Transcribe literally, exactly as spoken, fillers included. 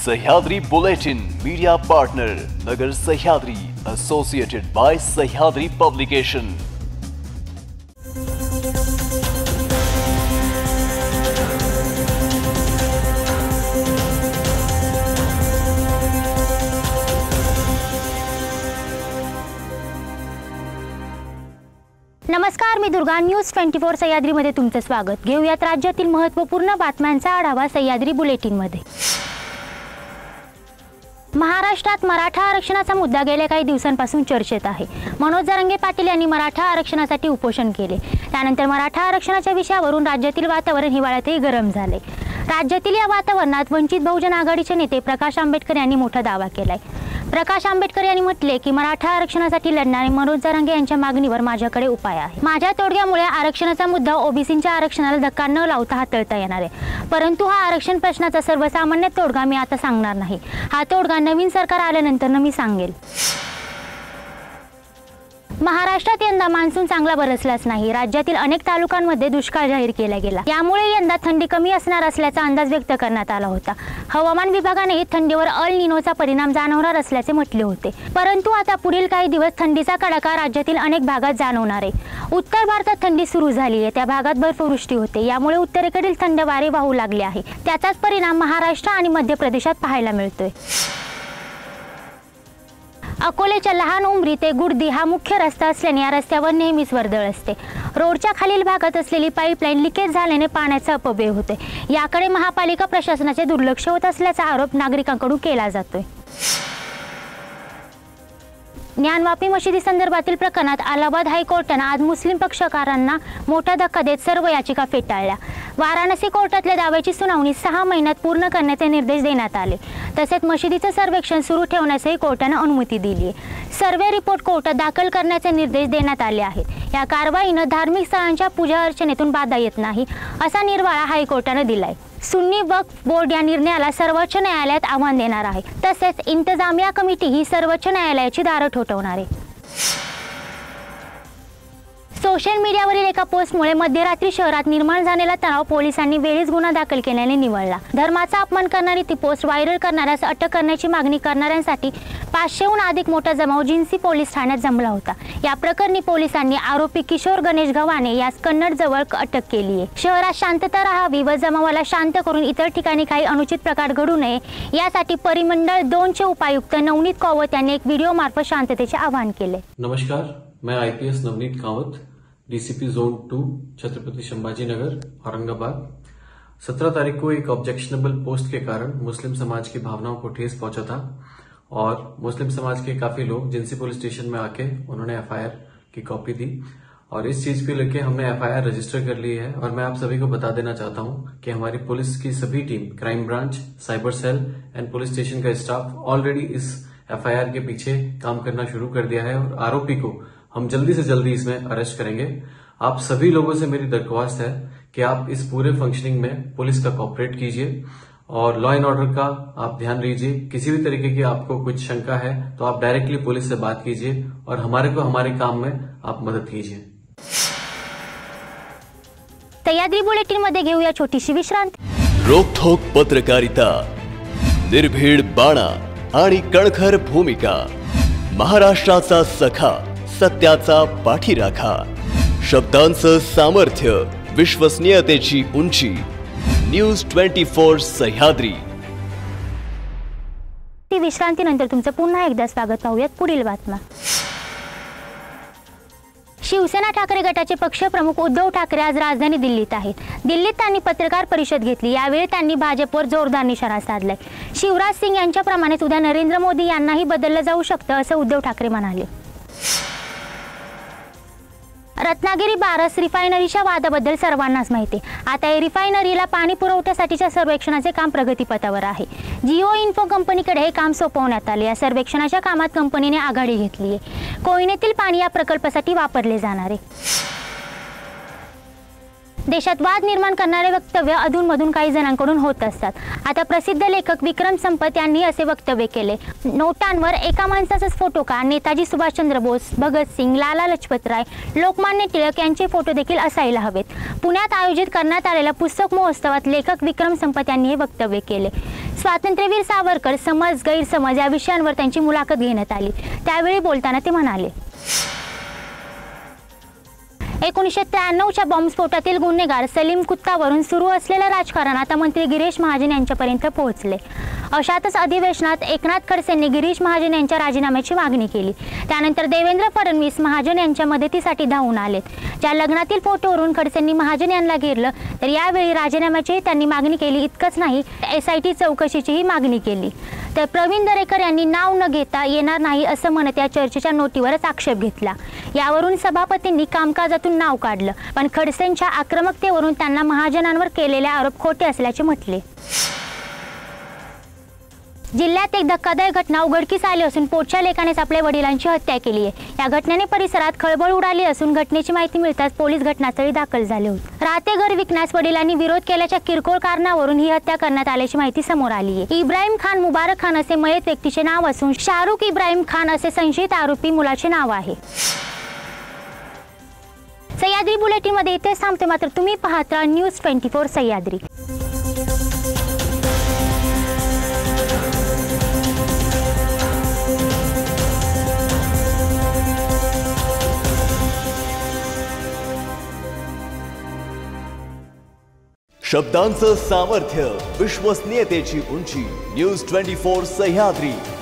Sahyadri bulletin media partner Nagar Sahyadri associated by Sahyadri publication. नमस्कार, मी Durga. News twenty four Sahyadri मध्ये तुमचं स्वागत। घेऊयात राज्यातील महत्त्वपूर्ण बातम्यांचा आढावा सह्याद्री बुलेटिन मध्ये। महाराष्ट्रात मराठा आरक्षणाचा मुद्दा गेल्या काही दिवसांपासून चर्चेत आहे। मनोज जरांगे पाटील यांनी मराठा आरक्षणासाठी उपोषण केले। त्यानंतर मराठा आरक्षणाच्या विषयावरून राज्यातील वातावरण हिवाळ्यातही गरम झाले। राज्यातील या वातावरणात वंचित बहुजन आघाडीचे नेते प्रकाश आंबेडकर यांनी मोठा दावा केलाय। प्रकाश आंबेडकर यांनी म्हटले की मराठा आरक्षणासाठी लढणारे मनोज जरांगे यांच्या मागणीवर माझ्याकडे उपाय आहे। माझ्या तोडग्यामुळे आरक्षणाचा मुद्दा ओबीसींच्या आरक्षणाला धक्का न लावता हाताळता येणार आहे, परंतु हा आरक्षण प्रश्नाचा सर्वसामान्य तोडगा मी आता सांगणार नाही। हा तोडगा नवीन सरकार आल्यानंतर मी सांगेल। महाराष्ट्रात यंदा मान्सून चांगला बरसलाच नाही। राज्यातील अनेक तालुक्यांमध्ये दुष्काळ जाहीर केला गेला। यामुळे यंदा थंडी कमी असणार असल्याचा अंदाज व्यक्त करण्यात आला होता। हवामान विभागाने थंडीवर अल निनोचा परिणाम जाणवणार असल्याचे म्हटले होते, परंतु आता पुढील काही दिवस थंडीचा कडाका राज्यातील अनेक भागात जाणवणार आहे। उत्तर भारतात थंडी सुरू झाली आहे, त्या भागात बर्फवृष्टी होते, यामुळे उत्तरेकडील थंड वारे वाहू लागले आहे। त्याचाच परिणाम महाराष्ट्र आणि मध्य प्रदेशात पाहायला मिळतोय। अकोलेच्या लहान उमरी ते गुडदी हा मुख्य रस्ता असल्याने या रस्त्यावर नेहमीच वर्दळ असते। रोडच्या खालील भागात असलेली पाईपलाईन लिकेज झाल्याने पाण्याचा अपव्यय होते। याकडे महापालिका प्रशासनाचे दुर्लक्ष होत असल्याचा आरोप नागरिकांकडून केला जातोय। ज्ञानवापी मशिदी संदर्भातील प्रकरणात अलाहाबाद हायकोर्टाने आज मुस्लिम पक्षकारांना मोठा धक्का देत सर्व याचिका फेटाळल्या। वाराणसी कोर्टातल्या दाव्याची सुनावणी सहा महिन्यात पूर्ण करण्याचे निर्देश देण्यात आले। तसेच मशिदीचे सर्वेक्षण सुरू ठेवण्यासही कोर्टाने अनुमती दिली आहे। सर्वे रिपोर्ट कोर्टात दाखल करण्याचे निर्देश देण्यात आले आहेत। या कारवाईने धार्मिक स्थळांच्या पूजा अर्चनेतून बाधा येत नाही असा निर्वाळा हायकोर्टाने दिलाय। सुन्नी वक्फ बोर्ड या निर्णयाला सर्वोच्च न्यायालयात आव्हान देणार आहे। तसेच इंतजामिया कमिटी ही सर्वोच्च न्यायालयाची दारं ठोठावणार आहे। सोशल मीडियावरील एका पोस्टमुळे मध्यरात्री शहरात निर्माण झालेला तणाव पोलिसांनी वेळीच गुन्हा दाखल केल्याने निवळला। धर्माचा अपमान करणारी ती पोस्ट व्हायरल करणाऱ्यास अटक करण्याची मागणी करणाऱ्यांसाठी पाचशेहून अधिक मोठा जमाव जिन्सी पोलीस ठाण्यात जमला होता। या प्रकरणी पोलिसांनी आरोपी किशोर गणेश गव्हाणे यास कन्नड जवळ अटक केली आहे। शहरात शांतता राहावी व जमावाला शांत करून इतर ठिकाणी काही अनुचित प्रकार घडू नये यासाठी परिमंडळ दोनचे उपायुक्त नवनीत कावत यांनी एक व्हिडिओ मार्फत शांततेचे आवाहन केले। नमस्कार, मैं IPS Navneet Kawat, DCP zone two, Chhatrapati Sambhaji Nagar, Aurangabad. सत्रह तारीख को एक ऑब्जेक्शनेबल पोस्ट के कारण मुस्लिम समाज की भावनाओं को ठेस पहुंचा था और मुस्लिम समाज के काफी लोग जिन्सी पुलिस स्टेशन में आके उन्होंने एफआईआर की कॉपी दी और इस चीज को लेके हमने एफआईआर रजिस्टर कर ली है। और मैं आप सभी को बता देना चाहता हूं कि हमारी पुलिस की सभी team, crime branch, cyber cell and police station का स्टाफ ऑलरेडी इस एफआईआर के पीछे काम करना शुरू कर दिया है और आरोपी को हम जल्दी से जल्दी इसमें अरेस्ट करेंगे। आप सभी लोगों से मेरी दरख्वास्त है कि आप इस पूरे फंक्शनिंग में पुलिस का कोऑपरेट कीजिए और लॉ एंड ऑर्डर का आप ध्यान दीजिए। किसी भी तरीके की आपको कुछ शंका है तो आप डायरेक्टली पुलिस से बात कीजिए और हमारे को हमारे काम में आप मदद कीजिए। सह्याद्री बुलेटिन मध्ये घेऊया छोटीशी विश्रांती। रोखोक पत्रकारिता, निर्भीड बाणा आणि कणखर भूमिका, महाराष्ट्राचा सखा, सत्याचा पाठीराखा, शब्दांचं सामर्थ्य, विश्वसनीयतेची उंची। News twenty four Sahyadri. ती विश्रांतीनंतर तुमचं पुन्हा एकदा स्वागत। पाहूयात पुढील बातम्या। शिवसेना ठाकरे गटाचे पक्षप्रमुख उद्धव ठाकरे आज राजधानी दिल्लीत आहेत। दिल्लीत त्यांनी पत्रकार परिषद घेतली। यावेळी त्यांनी भाजपवर जोरदार निशाणा साधलाय। शिवराज सिंग यांच्याप्रमाणेच उद्या नरेंद्र मोदी यांनाही बदललं जाऊ शकतं असं उद्धव ठाकरे म्हणाले। रत्नागिरी बारस रिफायनरीच्या वादाबद्दल सर्वांनाच माहिती आहे। आता या रिफायनरीला पाणी पुरवठ्यासाठीच्या सर्वेक्षणाचे काम प्रगतीपथावर आहे। जिओ इन्फो कंपनीकडे हे काम सोपवण्यात आले। या सर्वेक्षणाच्या कामात कंपनीने आघाडी घेतली आहे। कोयनेतील पाणी या प्रकल्पासाठी वापरले जाणार आहे। देशात वाद निर्माण करणारे वक्तव्य अधूनमधून काही जणांकडून होत असतात। आता प्रसिद्ध लेखक विक्रम संपत यांनी असे वक्तव्य केले। नोटांवर एका माणसाचाच फोटो का? नेताजी सुभाषचंद्र बोस, भगत सिंग, लाला लजपतराय, लोकमान्य टिळक यांचे फोटो देखील असायला हवेत। पुण्यात आयोजित करण्यात आलेल्या पुस्तक महोत्सवात लेखक विक्रम संपत यांनी हे वक्तव्य केले। स्वातंत्र्यवीर सावरकर, समज गैरसमज या विषयांवर त्यांची मुलाखत घेण्यात आली। त्यावेळी बोलताना ते म्हणाले, एकोणीसशे त्र्याण्णवच्या बॉम्बस्फोटातील गुन्हेगार सलीम कुत्तावरून सुरू असलेलं राजकारण आता मंत्री गिरीश महाजन यांच्यापर्यंत पोहोचले। अशातच अधिवेशनात एकनाथ खडसेंनी गिरीश महाजन यांच्या राजीनाम्याची मागणी केली। त्यानंतर देवेंद्र फडणवीस महाजन यांच्या मदतीसाठी धावून आलेत। ज्या लग्नातील फोटोवरून खडसेंनी महाजन यांना घेरलं, तर यावेळी राजीनाम्याची त्यांनी मागणी केली। इतकंच नाही, एस आय टी चौकशीचीही मागणी केली। तर प्रवीण दरेकर यांनी नाव न घेता येणार नाही असं म्हणत या चर्चेच्या नोटीवरच आक्षेप घेतला। यावरून सभापतींनी कामकाजातून नाव काढलं, पण खडसेंच्या आक्रमकतेवरून त्यांना महाजनांवर केलेले आरोप खोटे असल्याचे म्हटले। जिल्ह्यात एक धक्कादायक घटना उघडकीस आली असून पोटच्या लेकानेच आपल्या वडिलांची हत्या केली आहे। या घटनेने परिसरात खळबळ उडाली असून घटनेची माहिती मिळताच पोलीस घटनास्थळी दाखल झाले होते। राहते घर विकण्यास वडिलांनी विरोध केल्याच्या किरकोळ कारणावरून ही हत्या करण्यात आल्याची माहिती समोर आली आहे। इब्राहिम खान मुबारक खान असे मयत व्यक्तीचे नाव असून शाहरुख इब्राहिम खान असे संशयित आरोपी मुलाचे नाव आहे। सह्याद्री बुलेटिन मध्ये इथेच थांबते, मात्र तुम्ही पाहत राहा न्यूज ट्वेंटी फोर सह्याद्री। शब्दांचं सामर्थ्य, विश्वसनीयतेची उंची, न्यूज ट्वेंटी फोर सह्याद्री।